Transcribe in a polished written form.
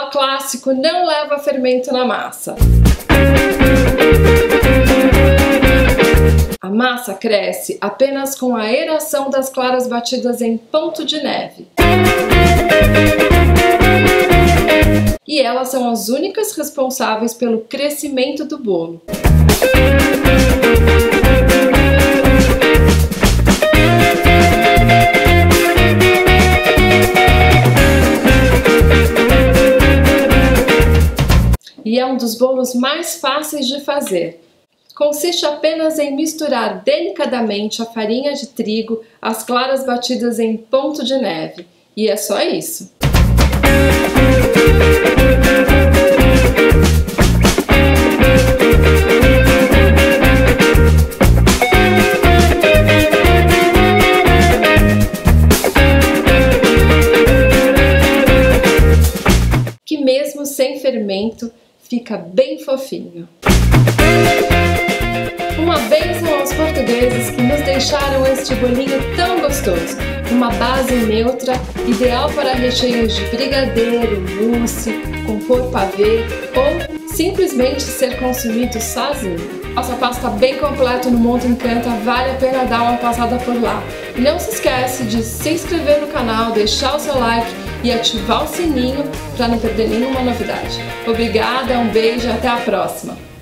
ritual clássico não leva fermento na massa. A massa cresce apenas com a aeração das claras batidas em ponto de neve. E elas são as únicas responsáveis pelo crescimento do bolo. E é um dos bolos mais fáceis de fazer. Consiste apenas em misturar delicadamente a farinha de trigo às claras batidas em ponto de neve. E é só isso. Que mesmo sem fermento, fica bem fofinho. Uma bênção aos portugueses que nos deixaram este bolinho tão gostoso. Uma base neutra, ideal para recheios de brigadeiro, mousse, com cor pavê ou simplesmente ser consumido sozinho. Nossa pasta bem completa no Monta Encanta, vale a pena dar uma passada por lá. E não se esquece de se inscrever no canal, deixar o seu like e ativar o sininho para não perder nenhuma novidade. Obrigada, um beijo e até a próxima!